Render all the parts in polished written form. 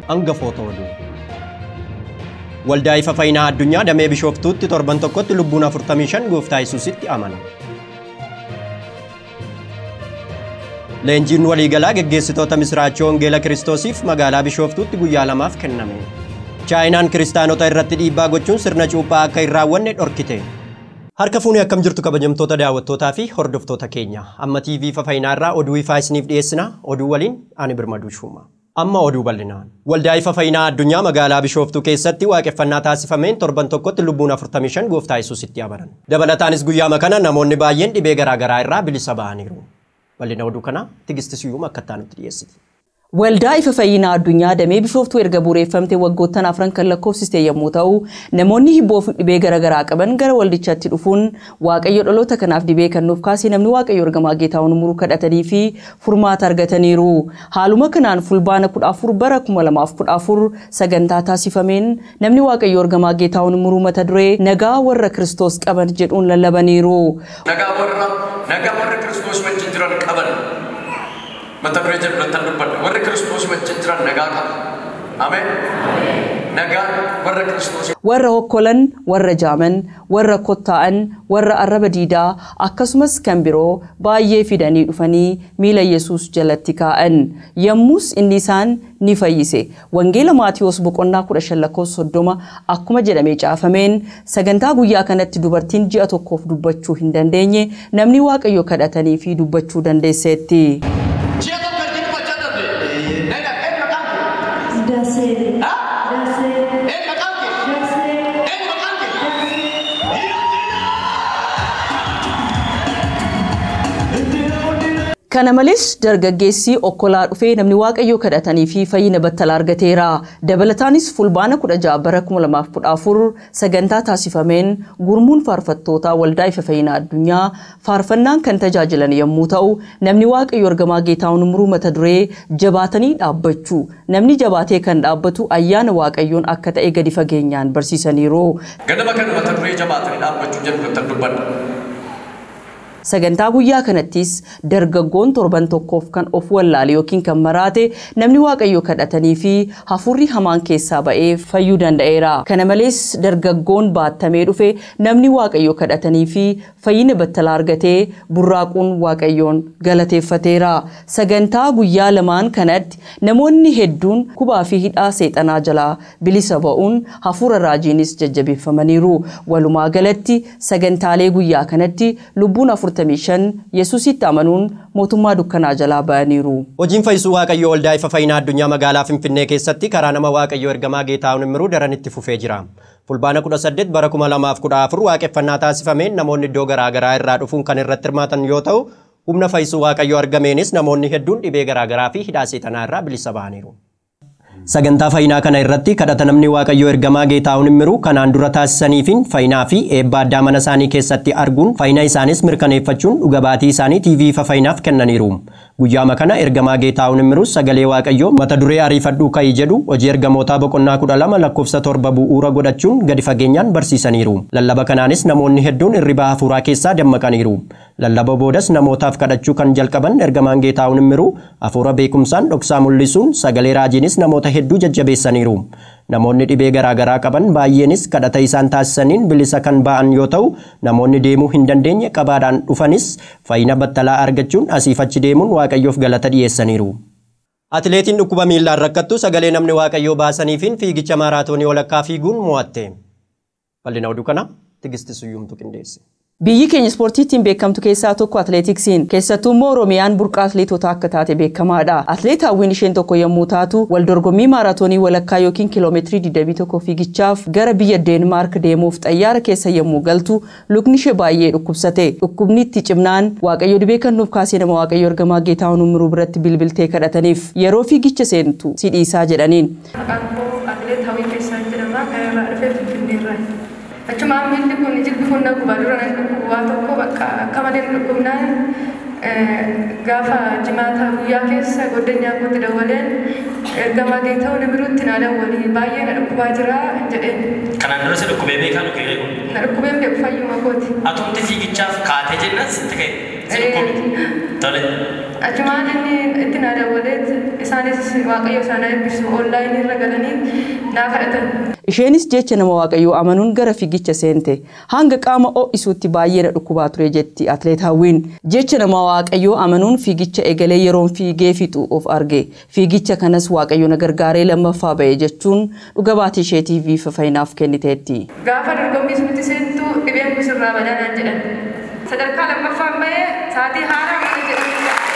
Hangafoota oduu. Waldaa Ifaa fayyinaa addunyaa damee Bishooftuutti torban tokkotti lubbuun 45 Gooftaa Yesuusitti amanu. Leenjiin waliigalaa geggeessitoota Misiraachoo Wangeela Kiristoosiif magaalaa Bishooftuutti guyyaa 2 kenname. Chaayinaan kiristaanota irratti dhiibbaa gochuun sirna cuuphaa akka hin raawwanne dhorkite. Harka fuunee akkam jirtu kabajamtoota daawwattootaa fi hordoftoota keenya. Amma TV Ifaa fayyinaa irraa oduu ifaa isiniif dhiyeessina. Oduu waliin ani Birmaduu Shuuma. Amma oduu bal'inaan. Waldaa Ifaa fayyinaa addunyaa magaalaa Bishooftuu keessatti waaqeffannaa taasifameen torban tokkotti lubbuun 45 Gooftaa Yesuusitti amanan. Dabalataanis guyyaa kana namoonni baay'een dhibee garaa irraa bilisa ba'aniiru. Bal'ina oduu kana Tigistisiyyuu akka taanutti dhiyeessiti. Waldaa Ifaa fayyinaa addunyaa damee Bishooftuu erga bu'uureffamte waggoottan 4 kan lakkoofsiste yommuu ta'u, namoonni hibboo fi dhibee garaa qaban gara waldichaatti dhufuun Waaqayyo dhaloota kanaaf dhibee kan nuuf kaasee namni Waaqayyo ergamaa Geetaawwan muruu kadhatanii fi furmaata argataniiru. Haaluma kanaan fulbaana 14 bara 2014 sagantaa taasifameen namni Waaqayyo ergamaa Geetaawwan muruu mata duree nagaa warra Kiristoos qaban jedhuun lallabaniiru. Nagaa warra Kiristoos wajjin jiran qaban. Mata duree jedhu warra Kiristoos wajjin jiran nagaa qabu. Ameen. Nagaa warra Kiristoos. Warra hokkolan, warra jaaman, warra kottaa'an, warra arraba diidaa akkasumas kan biroo baay'ee fidanii dhufanii miila Yesuus jalatti kaa'an. Yommus inni isaan ni fayyise. Wangeela Maatiyoos boqonnaa 15:30 akkuma jedhamee caafameen sagantaa guyyaa kanatti dubartiin ji'a tokkoof dubbachuu hin dandeenye namni Waaqayyo kadhatanii fi dubbachuu dandeesseetti. Kana malees dargaggeessi okkolaa dhufee namni Waaqayyo kadhatanii fi fayyina battalaa argateera. Dabalataanis fulbaana 16 bara 2014 sagantaa taasifameen gurmuun faarfattoota waldaa Ifaa fayyinaa addunyaa faarfannaan kan tajaajilan yommuu ta'u, namni Waaqayyo ergamaa Geetaawwan muruu mata duree jabaatanii dhaabbachuu. Namni jabaatee kan dhaabbatu ayyaana Waaqayyoon akka ta'e gadi fageenyaan barsiisaniiru. Ganama kana mata duree jabaatanii dhaabbachuu jedhu kan dubbanna. Sagantaa guyyaa kanattis dargaggoon torban tokkoof kan of wallaale yookiin kan maraate namni Waaqayyo kadhatanii fi hafuurri hamaan keessaa ba'ee fayyuu danda'eera. Kana malees dargaggoon baattamee dhufe namni Waaqayyo kadhatanii fi fayyina battalaa argatee burraaquun Waaqayyoon galateeffateera. Sagantaa guyyaa lamaan kanatti namoonni hedduun kubaa fi hidhaa seexanaa jalaa bilisa ba'uun hafuura raajiinis jajjabeeffamaniiru. Walumaa galatti sagantaalee guyyaa kanatti lubbuun Yesuusitti amanuun mootummaa dukkanaa jalaa ba'aniiru. Hojiin fayyisuu Waaqayyo waldaa Ifaa fayyinaa addunyaa magaalaa Finfinnee keessatti karaa nama Waaqayyo ergamaa Geetaawwan muruu daran itti fufee jira. Fulbaana 18 bara 2014 waaqeffannaa taasifameen namoonni iddoo garaa irraa dhufuun kan irratti hirmaatan yoo ta'u, humna fayyisuu Waaqayyo argameenis namoonni hedduun dhibee garaa fi hidhaa seexanaa irraa bilisa ba'aniiru. Sagantaa fayyinaa kana irratti kadhata namni Waaqayyo ergamaa Geetaawwan muruu kanaan dura taasisaniifiin fayyinaa fi eebba addaa mana isaanii keessatti arguun fayyina isaanis mirkaneeffachuun dhuga baatii isaanii TV Ifaa fayyinaaf kennaniiru. Guyyaama kana ergamaa Geetaawwan muruu sagalee Waaqayyo mata duree ariifadhuu ka'ii jedhu hojii ergamootaa boqonnaa 12 lakkoofsa 7 bu'uura godhachuun gadi fageenyaan barsiisaniiru. Lallaba kanaanis namoonni hedduun irribaa hafuuraa keessaa dammaqaniiru. Lallaba boodas namootaaf kadhachuu kan jalqaban ergamaan Geetaawwan muruu hafuura beekumsaan dhoksaa mul'isuun sagalee raajiinis namoota hedduu jajjabeessaniiru. Namoonni dhibee garaa qaban baay'eenis kadhata isaan taasisaniin bilisa kan ba'an yoo ta'u, namoonni deemuu hin dandeenye qabaadhaan dhufanis fayyina battalaa argachuun asiif achi deemuun Waaqayyoof galata dhiyeessaniiru. Atileetiin dhukkuba miillaan rakkattu sagalee namni Waaqayyoo baasaniifiin fiigicha maaraatoonii walakkaa fiiguun mo'atte. Bal'ina oduu kana Tigistisiyyuumtu qindeesse. Biyyi keenya ispoortiitiin beekamtu keessaa tokko atileetiksiin keessattuu immoo Oromiyaan burqaa atileetota akka taate beekamaadha. Atileet hawwiin isheen tokko yommuu taatu wal dorgommii maaraatoonii walakkaa yookiin kiiloomeetirii 21 fiigichaaf gara biyya Deenmaark deemuuf xayyaara keessa yommuu galtu lukni ishee baay'ee dhukkubsate. Dhukkubni itti cimnaan Waaqayyo dhibee kan nuuf kaasee nama Waaqayyo ergamaa Geetaawwan muruu biratti bilbiltee kadhataniif yeroo fiigicha seentu si dhiisaa jedhaniin. Atileet hawwii keessaa jedhama kan irraa dhufee Finfinneerraa. Achuma miilli kun jilbifunna gubadura waa tokko bakka akka malee dhukkubnaan gaafa jimaata guyyaa keessa goddanyaa kootti dawaleen ergamaa Geetaawwan muruutti na dawwalii baay'ee na dhukkubaa jira jedheen. Kanaan dura si dhukkubee beekan dhukee kun? Na dhukkubeen beeku fayyuma kooti. Atumti fiigichaaf kaatee jennan sitti ka'e si dhukkubee? Tole. Achumaan inni itti na dabalee isaanis waaqayyo isaanii eebbisu onlaayinii irra galanii naa kadhatan. Isheenis jecha nama waaqayyoo amanuun gara fiigicha seente. Hanga qaama ho'isuutti baay'ee na dhukkubaa ture jetti atleet Hawwiin. Jecha nama waaqayyoo amanuun fiigicha eegalee yeroon fiigee fixu of arge. Fiigicha kanas waaqayyo na gargaaree lammaffaa ba'e jechuun dhuga baatii isheetii fi fayyinaaf kenniteetti. Gaafa dorgommii nuti seentu dhibeen kusirraa badaanaan jedhan. Sadarkaa lammaffaan ba'ee sa'aatii haaraa malee jedhamu.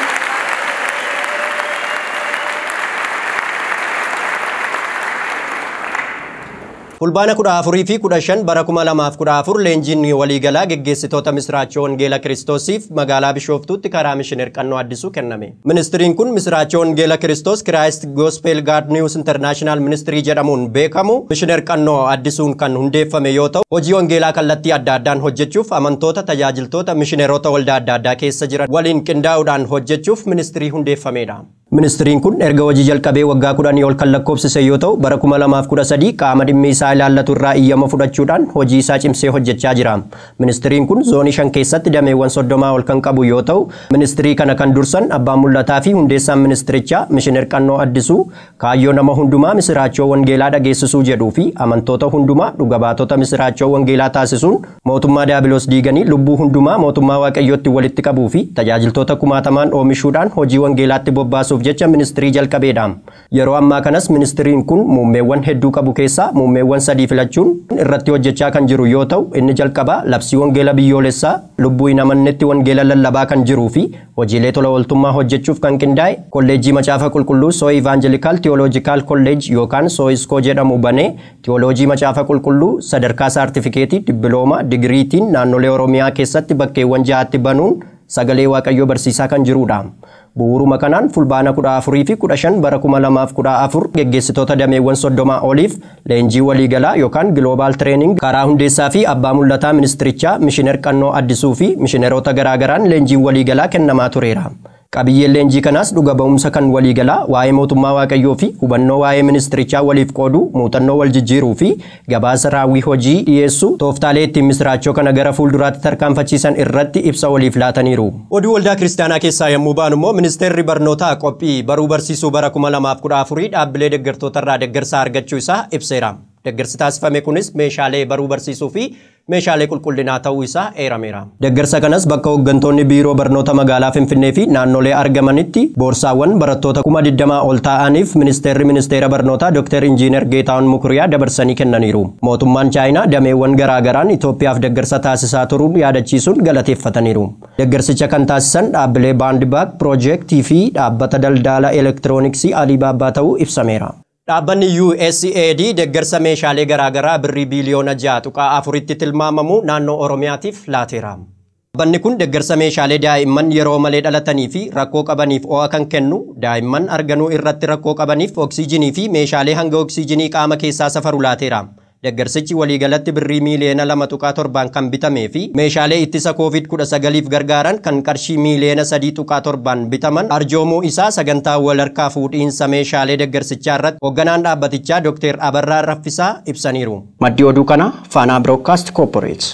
Fulbaana 14 fi 15 bara 2014 leenjiin waliigalaa geggeessitoota Misiraachoo Wangeela Kiristoosiif magaalaa Bishooftuutti karaa mishineer Qannoo Addisuu kenname. Ministiriin kun Misiraachoo Wangeela Kiristoos Christ Gospel God News International Ministry jedhamuun beekamu mishineer Qannoo Addisuun kan hundeeffame yoo ta'u hojii wangeelaa kallattii adda addaan hojjechuuf amantoota tajaajiltoota mishineerota waldaa adda addaa keessa jiran waliin qindaa'uudhaan hojjechuuf ministirii hundeeffamedha. Ministiriin kun erga hojii jalqabee waggaa 10 ol kan lakkoofsise yoo ta'u bara 2013 qaama dhimmi isaa ilaallatu irraa iyyama fudhachuudhaan hojii isaa cimsee hojjechaa jira. Ministiriin kun zoonii 5 keessatti dameewwan 30 ol kan qabu yoo ta'u ministirii kana kan dursan abbaan mul'ataa fi hundeessaan ministirichaa mishineer Qannoo Addisuu kaayyoo nama hundumaa misiraachoo wangeelaa dhageessisuu jedhuu fi amantoota hundumaa dhuga baatota misiraachoo wangeelaa taasisuun mootummaa diiyaabiloos diiganii lubbuu hundumaa mootummaa waaqayyootti walitti qabuu fi tajaajiltoota kumaatamaan oomishuudhaan hojii wangeelaatti bobbaasuuf jecha ministirii jalqabeedha. Yeroo ammaa kanas ministiriin kun muummeewwan hedduu qabu keessaa muummeewwan 3 filachuun irratti hojjechaa kan jiru yoo ta'u inni jalqabaa labsii wangeela biyyoolessaa lubbuu hin amannetti wangeela lallabaa kan jiruu fi hojiilee tola ooltummaa hojjechuuf kan qindaa'e kolleejjii macaafa qulqulluu Soo Evangelikal Theological College yookaan Sooiskoo jedhamu banee teoloojii macaafa qulqulluu sadarkaa saartifikeetii dibbilooma digiriitiin naannolee Oromiyaa keessatti bakkeewwan 6tti banuun sagalee waaqayyoo barsiisaa kan jirudha. Bu'uuruma kanaan fulbaana 14 fi 15 bara 2014 geggeessitoota dameewwan 30 oliif leenjii waliigalaa yookaan Global Training karaa hundeessaa fi abbaa mul'ataa ministirichaa mishineer Qannoo Addisuu fi mishineerota garaagaraan leenjii waliigalaa kennamaa tureera. Qabiyyeen leenjii kanaas dhuga ba'umsa kan waliigalaa waa'ee mootummaa waaqayyoo fi hubannoo waa'ee ministirichaa waliif qoodu muuxannoo wal jijjiiruu fi gabaasa raawwii hojii dhiyeessu tooftaalee ittiin misiraachoo kana gara fuulduraatti tarkaanfachiisan irratti ibsa waliif laataniiru. Oduu waldaa kiristaanaa keessaa yommuu baanu immoo ministeerri barnootaa qophii baruu barsiisuu bara 2014 dhaabbilee deeggartootarraa deeggarsa argachuu isaa ibseera. Deeggarsi taasifame kunis meeshaalee baruu barsiisuu fi meeshaalee qulqullinaa ta'uu isaa eerameera. Deeggarsa kanas bakka hooggantoonni biiroo barnoota magaalaa Finfinnee fi naannolee argamanitti boorsaawwan barattoota 20 ol ta'aniif ministeera barnootaa Dr. Injiinar Geetaawwan Mukuriyaa dabarsanii kennaniiru. Mootummaan Chaayinaa dameewwan garaagaraan Itoophiyaaf deeggarsa taasisaa turuun yaadachiisuun galateeffataniiru. Deeggarsicha kan taasisan dhaabbilee Baandibaak Piroojeektii fi dhaabbata daldala elektirooniksii Aliibaabbaa ta'uu ibsameera. Dhaabbanni USAID deeggarsa meeshaalee garaagaraa birrii biiliyoona 6.4tti tilmaamamu naannoo Oromiyaatiif laateera. Dhaabbanni kun deeggarsa meeshaalee daa'imman yeroo malee dhalatanii fi rakkoo qabaniif oo'a kan kennu, daa'imman arganuu irratti rakkoo qabaniif oksiijinii fi meeshaalee hanga oksiijinii qaama keessaa safaru laateera. Deeggarsichi waliigalatti birrii miiliyoona 2.7 kan bitamee fi meeshaalee ittisa COVID-19f gargaaran kan qarshii miiliyoona 3.7 bitaman arjoomuu isaa sagantaa wal harkaa fuudhiinsa meeshaalee deeggarsichaa irratti hoogganaan dhaabbatichaa Dr. Abarraa Raffisaa ibsaniiru. Maddi oduu kana Faanaa Broadcast Corporate.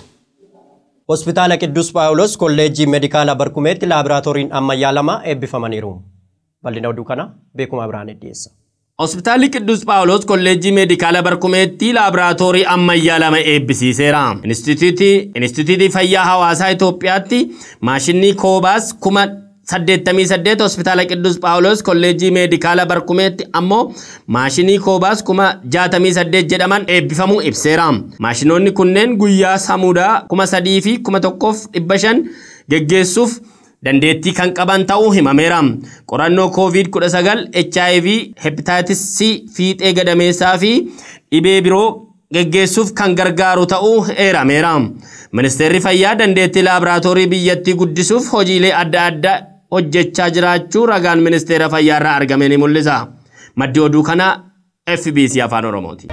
Hospitaala Qidduus Phaawulos kolleejjii meedikaala Barkumeetti laaboraatooriin ammayyaa 2 eebbifamaniiru. Bal'ina oduu kana Beekuma Biraan dhiyeessa. Hospitaalli Qidduus Phaawulos kolleejjii meedikaala Barkumeetti laaboraatoorii ammayyaa 2 eebbisiiseera. Inistituutii Fayyaa Hawaasaa Itoophiyaatti maashinii Koobaas 88 hospitaala Qidduus Phaawulos kolleejjii meedikaala Barkumeetti ammoo maashinii Koobaas 68 jedhaman eebbifamuu ibseera. Maashinoonni kunneen guyyaa samuudaa 3,000 fi 1,500 geggeessuuf dandeettii kan qaban ta'uu himameera. Qorannoo COVID-19, HIV, Hepatitis C, fiixee gadameessaa fi dhibee biroo geggeessuuf kan gargaaru ta'uu eerameera. Ministeerri Fayyaa dandeettii laaboraatoorii biyyattii guddisuuf hojiilee adda addaa hojjechaa jiraachuu ragaan ministeera Fayyaa irraa argame ni mul'isa. Maddi oduu kana FBC Afaan Oromooti.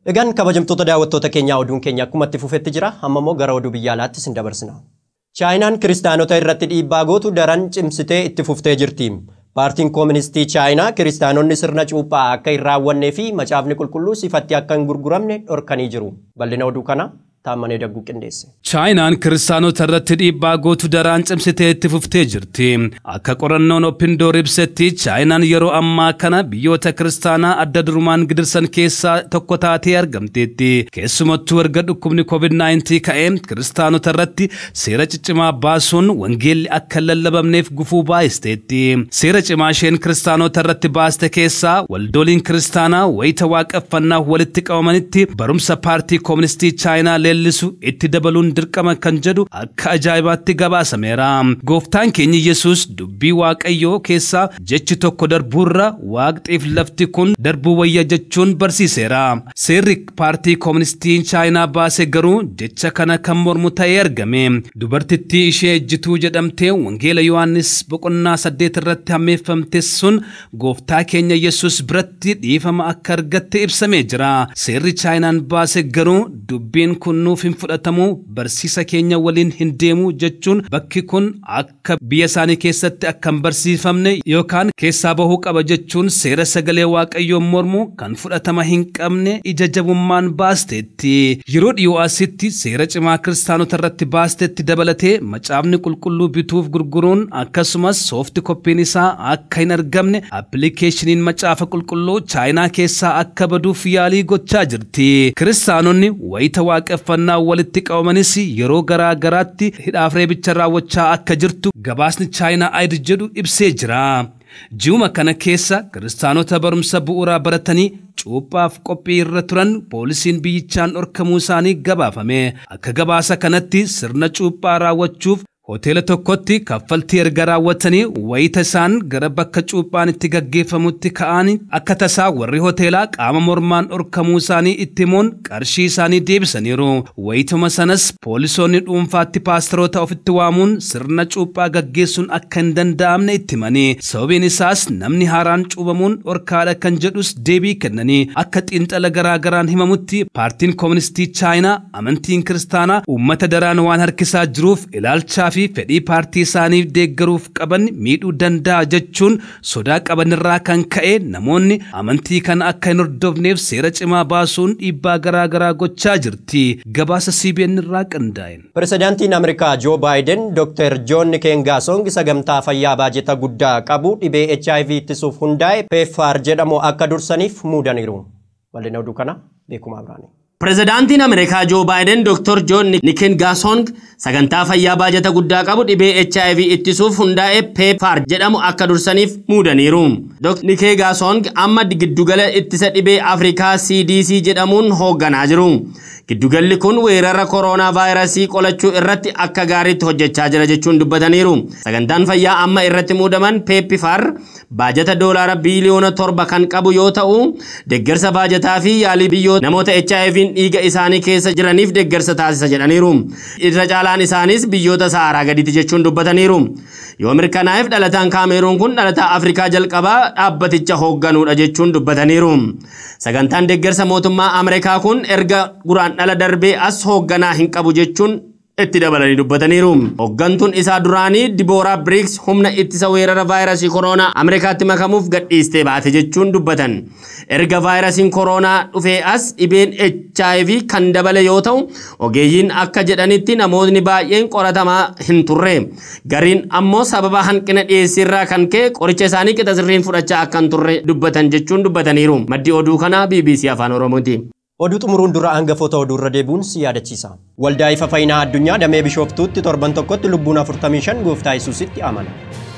Egaan kabajamtoota daawwattoota keenyaa oduun keenya akkuma itti fufetti jira. Amma immoo gara oduu biyya alaatti isin dabarsina. Chaayinaan kiristaanota irratti dhiibbaa gootu daran cimsitee itti fuftee jirti. Paartiin Kooministii Chaayinaa kiristaanonni sirna cuuphaa akka hin raawwannee fi macaafni qulqulluu ifatti akka hin gurguramne dhorkanii jiru. Bal'ina oduu kana taammanee dagguu qindeesse. Chaayinaan kiristaanota irratti dhiibbaa gootu daran cimsitee itti fuftee jirti. Akka qorannoon Open Door ibsetti Chaayinaan yeroo ammaa kana biyyoota kiristaanaa adda durumaan gidirsan keessaa tokko taatee argamteetti. Keessumattuu erga dhukkubni COVID-19 ka'ee kiristaanota irratti seera ciccimaa baasuun wangeelli akka hin lallabamneef gufuu baay'isteetti. Seera cimaa isheen kiristaanota irratti baaste keessaa waldooliin kiristaanaa wayita waaqeffannaa walitti qabamanitti barumsa paartii Kooministii Chaayinaa leellisu itti dabaluun dirqama kan jedhu akka ajaa'ibaatti gabaasameera. Gooftaan keenya Yesuus dubbii Waaqayyoo keessaa jechi tokko darbuurra waaqxiif lafti kun darbuu wayya jechuun barsiiseera. Seerri paartii Kooministii Chaayinaa baase garuu jecha kana kan mormu ta'ee argame. Dubartittii ishee ejjituu jedhamtee wangeela Yohaannis boqonnaa 8 irratti hammeeffamte sun gooftaa keenya Yesuus biratti dhiifama akka argatte ibsamee jira. Seerri Chaayinaan baase garuu dubbiin kun nuuf hin fudhatamu barsiisa keenya waliin hin deemu jechuun bakki kun akka biyya isaanii keessatti akka hin barsiifamne yookaan keessaa bahuu qaba jechuun seera sagalee Waaqayyoo mormu kan fudhatama hin qabne ija jabummaan baasteetti. Yeroo dhiyoo asitti seera cimaa kiristaanota irratti baasteetti dabalatee macaafni qulqulluu bituuf gurguruun akkasumas soofti koppiin isaa akka hin argamne appilikeeshiniin macaafa qulqulluu Chaayinaa keessaa akka baduuf yaalii gochaa jirti. Kiristaanonni wayita waaqeffannaa walitti qabamanis yeroo garaa garaatti hidhaaf reebicha raawwachaa akka jirtu gabaasni Chaayinaa Aid jedhu ibsee jira. Ji'uma kana keessa kiristaanota barumsa bu'uuraa baratanii cuuphaaf qophii irra turan poolisiin biyyichaan dhorkamuu isaanii gabaafame. Akka gabaasa kanatti sirna cuuphaa raawwachuuf hoteela tokkotti kaffaltii erga raawwatanii wayita isaan gara bakka cuuphaan itti gaggeeffamutti ka'an akka tasaa warri hoteelaa qaama mormaan dhorkamuu isaanii itti himuun qarshii isaanii deebisaniiru. Wayituma sanas poolisoonni dhuunfaatti paasteroota ofitti waamuun sirna cuuphaa gaggeessuun akka hin danda'amne itti himanii. Sababiin isaas namni haaraan cuubamuun dhorkaadha kan jedhus deebii kennanii. Akka xiinxala garaa garaan himamutti paartiin Kooministii Chaayinaa amantiin kiristaanaa uummata daraan waan harkisaa jiruuf ilaalchaa fi fedhii paartii isaaniif deeggaruuf qaban miidhuu danda'a jechuun sodaa qabanirraa kan ka'e namoonni amantii kana akka hin hordofneef seera cimaa baasuun dhiibbaa garaa garaa gochaa jirti. Gabaasa CBN irraa qindaa'e. Pirezidaantiin Ameerikaa Joo Baayiden Dr. John Kengasong sagantaa fayyaa baajeta guddaa qabu dhibee HIV ittisuuf hundaa'e PEPFAR jedhamu akka dursaniif muudaniiru. Bal'ina oduu kana beekumaa biraani. Pirezidaantiin Ameerikaa Joo Baayiden Dr. John Kengasong sagantaa fayyaa baajeta guddaa qabu dhibee HIV ittisuuf hundaa'e PEPFAR jedhamu akka dursaniif muudaniiru. Dr. Kengasong amma giddugala ittisa dhibee Afrikaa CDC jedhamuun hoogganaa jiru. Giddugalli kun weerara koronaa vaayirasii qolachuu irratti akka gaariitti hojjechaa jira jechuun dubbataniiru. Sagantaan fayyaa amma irratti muudaman PEPFAR baajeta doolaara biiliyoona 7 kan qabu yoo ta'u, deeggarsa baajetaa fi yaalii biyyoota namoota HIV'n dhiiga isaanii keessa jiraniif deeggarsa taasisa jedhaniiru. Irra caalaan isaanis biyyoota Saharaa gadiiti jechuun dubbataniiru. Yoo mirkanaa'eef dhalataan Kaameruun kun dhalataa Afrikaa jalqabaa dhaabbaticha hoogganuudha jechuun dubbataniiru. Sagantaan deeggarsa mootummaa Ameerikaa kun erga guraandhala darbee as hoogganaa hin qabu jechuun itti dabalanii dubbataniiru. Hooggantuun isaa duraanii Diboora Briggs humna ittisa weerara vaayirasii koronaa Ameerikaatti makamuuf gadhiistee baate jechuun dubbatan. Erga vaayirasiin koronaa dhufee as dhibeen HIV kan dabale yoo ta'u, ogeeyyiin akka jedhanitti namoonni baay'een qoratamaa hin turre. Gariin ammoo sababa hanqina dhiyeessiirraa kan ka'e qoricha isaanii qixa sirriin fudhachaa akka hin turre dubbatan jechuun dubbataniiru. Maddi oduu kanaa BBC Afaan Oromooti. Oduu xumuruun dura hangafoota oduu irra deebuun si yaadachiisa. Waldaa Ifaa Fayyinaa Addunyaa damee Bishooftuutti torban tokkotti lubbuun 45 gooftaa Yesuusitti amana.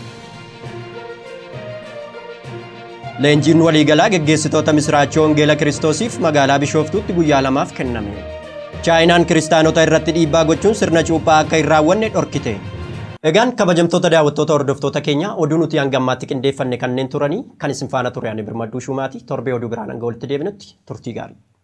Leenjiin waliigalaa geggeessitoota Misiraachoo Wangeela Kiristoosiif magaalaa Bishooftuutti guyyaa 2 kenname. Chaayinaan kiristaanota irratti dhiibbaa gochuun sirna cuuphaa akka hin raawwanne dhorkite. Egaan kabajamtoota daawwattoota hordoftoota keenya oduu nuti hangammaatti qindeeffanne kanneen turanii kan isin faana ture ani Birmadduu Shumaati torbee oduu biraan hanga walitti deebinutti turtii gaarii.